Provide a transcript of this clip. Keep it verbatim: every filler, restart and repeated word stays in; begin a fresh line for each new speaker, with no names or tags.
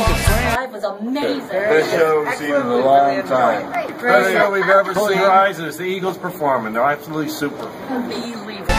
Live was amazing.
Best show we've seen in a long time.
Best show we've ever seen. Close your eyes and it's the Eagles performing. They're absolutely super.
Amazing.